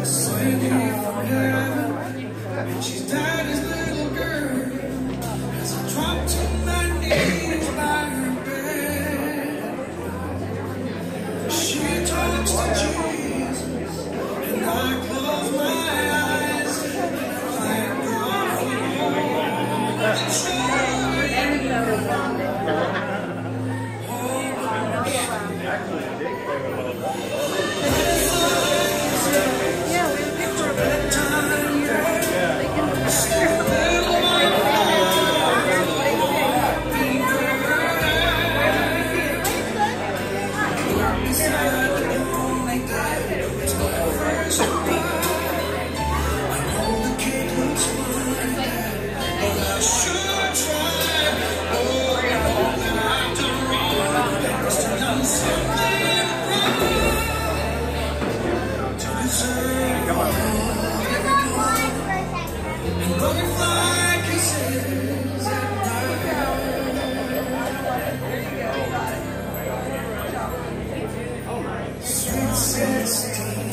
singing from heaven, and she's daddy's little girl. As I drop to my knees by her bed, she talks to Jesus, and I close my eyes and thank God for all the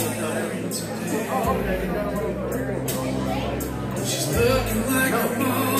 she's looking like a mom.